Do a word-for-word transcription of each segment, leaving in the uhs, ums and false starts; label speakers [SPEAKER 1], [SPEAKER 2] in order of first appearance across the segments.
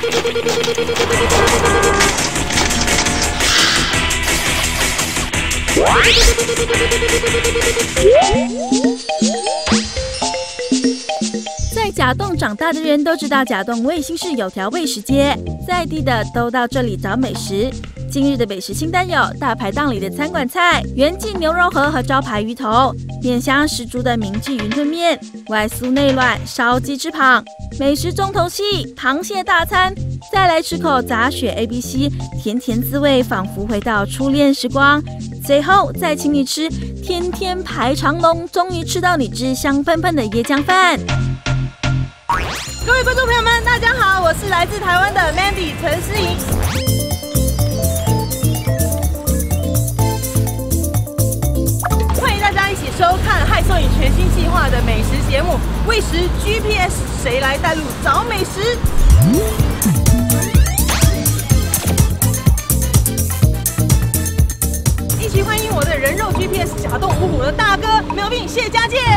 [SPEAKER 1] 在甲洞长大的人都知道，甲洞卫星市有条喂食街，在地的都到这里找美食。今日的美食清单有大排档里的餐馆菜、原记牛肉盒和招牌鱼头、面香十足的明记云吞面、外酥内软烧鸡翅膀。美食重头戏，螃蟹大餐，再来吃口杂雪 A B C， 甜甜滋味，仿佛回到初恋时光。最后再请你吃天天排长龙，终于吃到你汁香喷喷的椰浆饭。
[SPEAKER 2] 各位观众朋友们，大家好，我是来自台湾的 Mandy 陈诗莹。欢迎大家一起收看害兽影全新计划的美食节目《喂食 G P S》，谁来带路找美食？一起欢迎我的人肉 G P S 甲洞五虎的大哥苗病谢家健。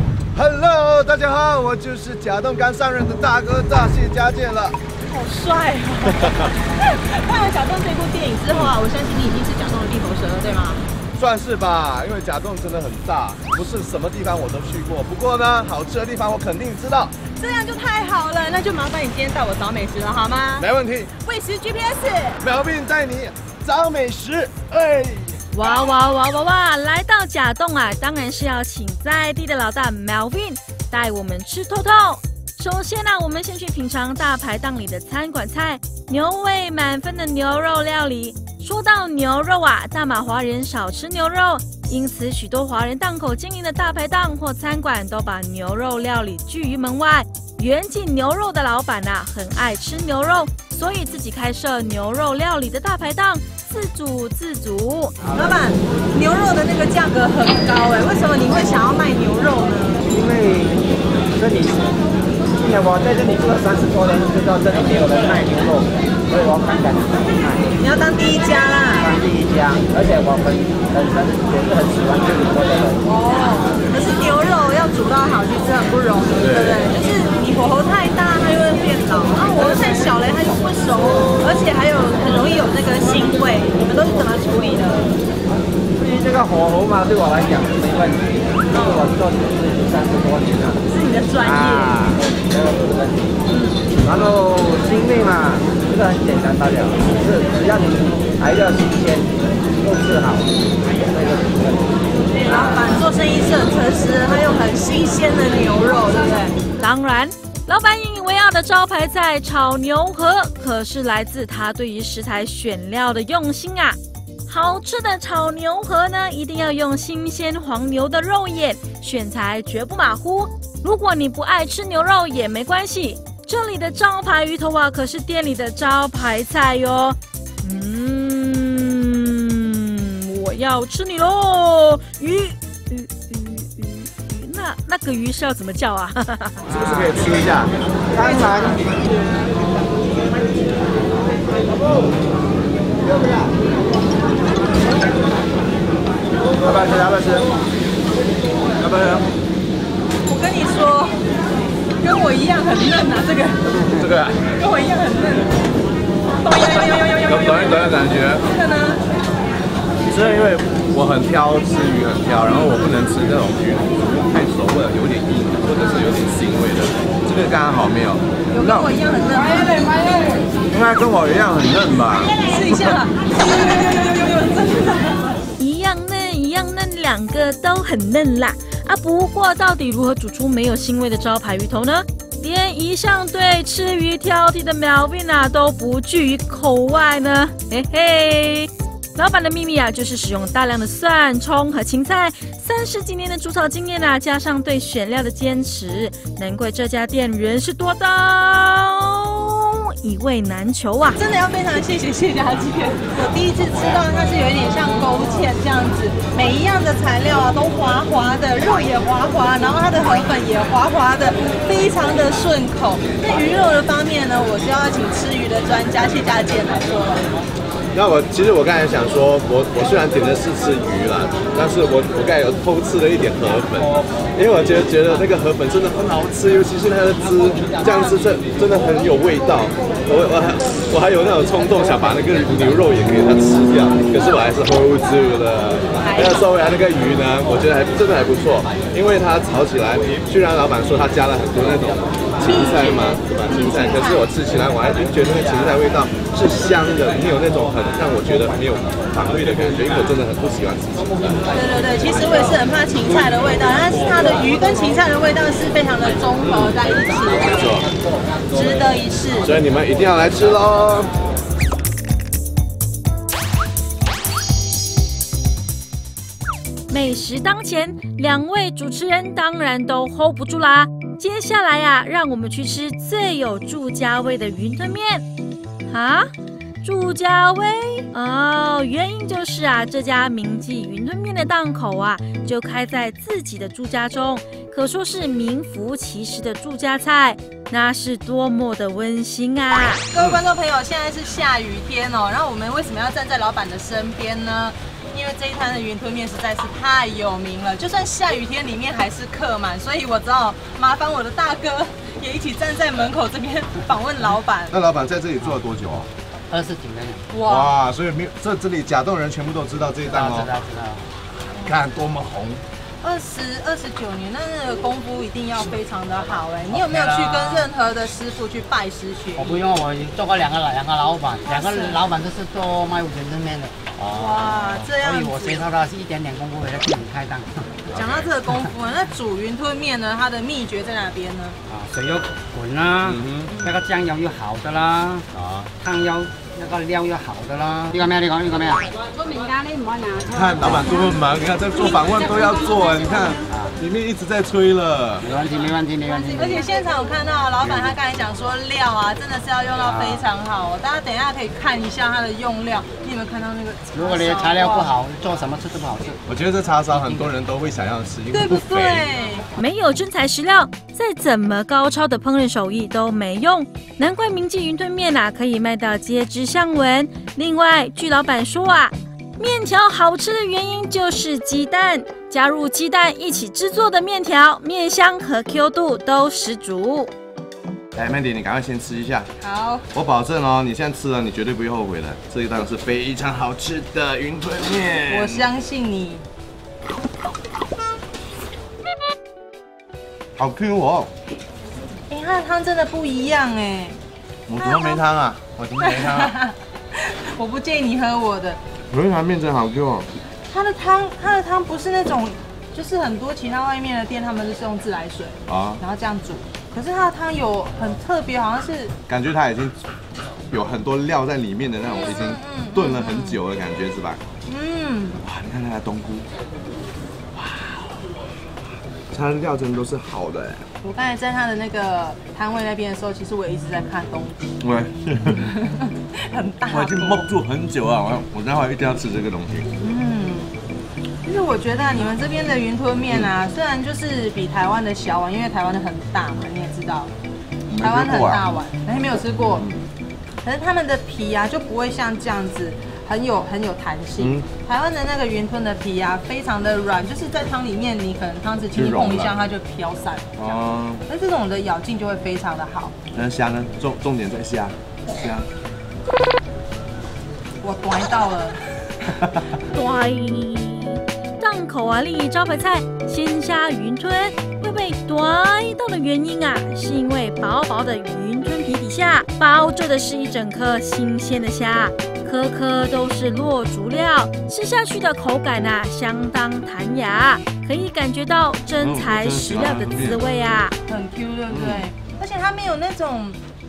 [SPEAKER 3] Hello， 大家好，我就是甲洞刚上任的大哥大谢家健了。
[SPEAKER 2] 好帅哦！看完甲洞这部电影之后啊，我相信你已经是甲洞的地头蛇了，对吗？
[SPEAKER 3] 算是吧，因为甲洞真的很大，不是什么地方我都去过。不过呢，好吃的地方我肯定知道。
[SPEAKER 2] 这样就太好了，那就麻烦你今天带我找美食了，好吗？
[SPEAKER 3] 没问题。
[SPEAKER 2] 喂食 G P S，
[SPEAKER 3] 苗病带你找美食。哎。
[SPEAKER 1] 哇哇哇哇哇！来到甲洞啊，当然是要请在地的老大 Melvin 带我们吃透透。首先呢、啊，我们先去品尝大排档里的餐馆菜，牛味满分的牛肉料理。说到牛肉啊，大马华人少吃牛肉，因此许多华人档口经营的大排档或餐馆都把牛肉料理拒于门外。原记牛肉的老板啊，很爱吃牛肉，所以自己开设牛肉料理的大排档。自主自主，
[SPEAKER 2] 老板，牛肉的那个价格很高哎，为什么你会想要卖牛肉呢？
[SPEAKER 4] 因为这里，今年我在这里住了三十多年，知道这里没有人卖牛肉，所以我敢敢卖。
[SPEAKER 2] 你要当第一家啦！
[SPEAKER 4] 当第一家，而且我们本身也是很喜欢吃牛肉的人。
[SPEAKER 2] 哦，可是牛肉要煮到好，其实很不容易，对不对？就是你火候太大，它就会变老；然后火候太小了，它就不熟，而且还有很容易有那个腥味。你们都是怎么处理的？
[SPEAKER 4] 至于这个火候嘛，对我来讲是没问题，因为我做厨师已经三十多年了。
[SPEAKER 2] 是你的专业。啊，
[SPEAKER 4] 这个不是问题。然后腥味嘛，这个很简单罢了，是只要你材料新鲜，肉质好，那个不是问题。
[SPEAKER 2] 老板做生意是很诚实，他用很新鲜的牛肉，对不对？
[SPEAKER 1] 当然。老板引以为傲的招牌菜炒牛河，可是来自他对于食材选料的用心啊！好吃的炒牛河呢，一定要用新鲜黄牛的肉眼，选材绝不马虎。如果你不爱吃牛肉也没关系，这里的招牌鱼头啊，可是店里的招牌菜哟。嗯，我要吃你喽！鱼。那那个鱼是要怎么叫啊？
[SPEAKER 3] 是不是可以吃一下？
[SPEAKER 4] 当然。要不要吃？要不要吃？要不要吃？
[SPEAKER 2] 我跟你说，跟我一样很嫩啊，这个。
[SPEAKER 3] 这个。
[SPEAKER 2] 跟我一样很嫩。
[SPEAKER 3] 有有有有感觉。
[SPEAKER 2] 这个呢？
[SPEAKER 3] 是因为我很挑吃鱼，很挑，然后我不能吃那种鱼太熟了，有点硬，或者是有点腥味的。这个刚刚好没有。
[SPEAKER 2] 有跟我一样很嫩吗？
[SPEAKER 3] 应该跟我一样很嫩吧？
[SPEAKER 2] 试一下。
[SPEAKER 1] 一样嫩，一样嫩，两个都很嫩啦。啊，不过到底如何煮出没有腥味的招牌鱼头呢？连一向对吃鱼挑剔的苗病啊都不惧于口外呢。嘿嘿。老板的秘密啊，就是使用大量的蒜、葱和芹菜，三十几年的煮炒经验啊，加上对选料的坚持，难怪这家店人是多到一味难求啊！
[SPEAKER 2] 真的要非常谢谢谢家姐，我第一次吃到它是有一点像勾芡这样子，每一样的材料啊都滑滑的，肉也滑滑，然后它的河粉也滑滑的，非常的顺口。那鱼肉的方面呢，我就要请吃鱼的专家谢家健来说了。
[SPEAKER 3] 那我其实我刚才想说，我我虽然点的是吃鱼啦，但是我我刚才有偷吃了一点河粉，因为我觉得觉得那个河粉真的很好吃，尤其是它的汁，这样吃真真的很有味道。我我还我还有那种冲动想把那个牛肉也给它吃掉，可是我还是 hold 住了。那个收回来那个鱼呢，我觉得还真的还不错，因为它炒起来，虽然老板说他加了很多那种芹菜嘛，对吧？芹菜，可是我吃起来我还是觉得那个芹菜味道是香的，没有那种很让我觉得没有反胃的感觉，因为我真的很不喜欢吃芹菜。
[SPEAKER 2] 对对对，其实我也是很怕芹菜的味道，但是它的鱼跟芹菜的味道是非常的综合在一起，
[SPEAKER 3] 没错，
[SPEAKER 2] 值得一试。
[SPEAKER 3] 所以你们一定要来吃喽！
[SPEAKER 1] 美食当前，两位主持人当然都 hold 不住啦。接下来啊，让我们去吃最有住家味的云吞面。啊，住家味哦，原因就是啊，这家名记云吞面的档口啊，就开在自己的住家中，可说是名副其实的住家菜，那是多么的温馨啊！
[SPEAKER 2] 各位观众朋友，现在是下雨天哦，然后我们为什么要站在老板的身边呢？因为这一摊的云吞面实在是太有名了，就算下雨天里面还是客满，所以我只好麻烦我的大哥也一起站在门口这边访问老板。
[SPEAKER 3] 那老板在这里做了多久啊？
[SPEAKER 5] 二十几年。
[SPEAKER 2] 哇，
[SPEAKER 3] 哇，所以没有这这里甲洞人全部都知道这一档哦，
[SPEAKER 5] 知道知道。
[SPEAKER 3] 看多么红。
[SPEAKER 2] 二十二十九年，那那个功夫一定要非常的好哎。你有没有去跟任何的师傅去拜师学艺？
[SPEAKER 5] 我不用，我做过两个两个老板，两个老板都是做卖云吞面的。
[SPEAKER 2] 哇，这样子。
[SPEAKER 5] 所以我学到的是一点点功夫，我在自己开档。
[SPEAKER 2] 讲到这个功夫啊，那煮云吞面呢，它的秘诀在哪边呢？
[SPEAKER 5] 啊，水要滚啦，嗯、那个酱油要好的啦，啊，汤要那个料要好的啦。呢個咩？你講呢個咩啊？
[SPEAKER 2] 做饼干你唔好拿。
[SPEAKER 3] 看老板多么忙，你看在做访问都要做，你看里面一直在吹了。
[SPEAKER 5] 没问题，没问题，没问题。
[SPEAKER 2] 而且现场有看到老板他刚才讲说料啊，真的是要用到非常好。大家等一下可以看一下它的用料，你有没有看到那个？
[SPEAKER 5] 如果你的材料不好，做什么吃都不好吃。
[SPEAKER 3] 我觉得这叉烧很多人都会想要吃，因为
[SPEAKER 2] 对不对？
[SPEAKER 1] 没有真材实料，再怎么高超的烹饪手艺都没用。难怪名记云吞面啊可以卖到街知巷闻。另外，据老板说啊，面条好吃的原因就是鸡蛋，加入鸡蛋一起制作的面条，面香和 Q 度都十足。
[SPEAKER 3] 来 ，Mandy， 你赶快先吃一下。
[SPEAKER 2] 好，
[SPEAKER 3] 我保证哦，你现在吃了，你绝对不会后悔的。这一档是非常好吃的云吞面。
[SPEAKER 2] 我相信你。
[SPEAKER 3] 好 Q 哦！
[SPEAKER 2] 哎、欸，它的汤真的不一样哎。
[SPEAKER 3] 我怎么没汤啊？我怎么没汤啊？
[SPEAKER 2] 我不建议你喝我的。
[SPEAKER 3] 我这盘面真好 Q 哦。
[SPEAKER 2] 它的汤，它的汤不是那种，就是很多其他外面的店他们是用自来水啊，然后这样煮。可是它的汤有很特别，好像是感
[SPEAKER 3] 觉它已经有很多料在里面的那种，已经炖了很久的感觉是吧？嗯。哇，你看它的冬菇。它的料真的都是好的哎！
[SPEAKER 2] 我刚才在他的那个摊位那边的时候，其实我也一直在看东西。
[SPEAKER 3] 对，
[SPEAKER 2] 很大。
[SPEAKER 3] 我已经蒙住很久了，我我待会一定要吃这个东西。
[SPEAKER 2] 嗯，其实我觉得、啊、你们这边的云吞面啊，虽然就是比台湾的小碗，因为台湾的很大嘛，你也知道，台湾很大碗，还没有吃过。可是他们的皮啊，就不会像这样子。很有很有弹性，嗯、台湾的那个云吞的皮啊，非常的软，就是在汤里面，你可能汤匙轻轻碰一下，它就飘散。哦，那这种的咬劲就会非常的好。
[SPEAKER 3] 那虾呢？重重点在虾，虾。
[SPEAKER 2] 我端到了。
[SPEAKER 1] 端，档口啊，另一招牌菜鲜虾云吞会被端到的原因啊，是因为薄薄的云吞皮底下包着的是一整颗新鲜的虾。颗颗都是落足料，吃下去的口感啊，相当弹牙，可以感觉到真材实料的滋味啊，
[SPEAKER 2] 很 Q 对不对？嗯、而且它没有那种，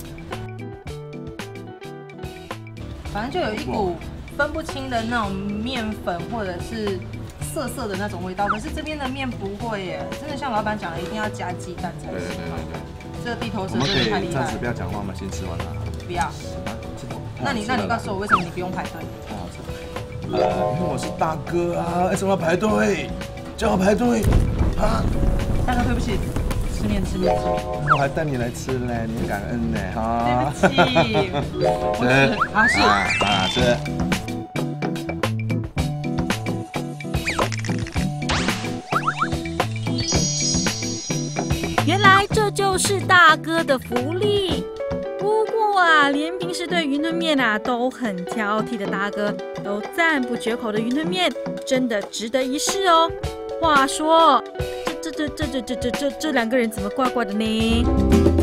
[SPEAKER 2] 反正就有一股分不清的那种面粉或者是涩涩的那种味道。可是这边的面不会耶，真的像老板讲的，一定要加鸡蛋才行。对对对对，这个地头蛇真的太厉害了。我们可以暂时
[SPEAKER 3] 不要讲话吗？先吃完它。
[SPEAKER 2] 不要。那你那你告诉我，为什么你不用排队？
[SPEAKER 3] 太好吃了。呃，因为我是大哥啊，为什么要排队？叫我排队啊！
[SPEAKER 2] 大哥，对不起。 吃面吃面吃面。
[SPEAKER 3] 我还带你来吃嘞，你感恩呢哈。
[SPEAKER 2] 对不起，
[SPEAKER 3] 吃
[SPEAKER 2] 啊是
[SPEAKER 3] 啊啊吃。
[SPEAKER 1] 原来这就是大哥的福利。不过啊，连平时对云吞面啊都很挑剔的大哥，都赞不绝口的云吞面，真的值得一试哦。话说，这这这这这这这这这两个人怎么怪怪的呢？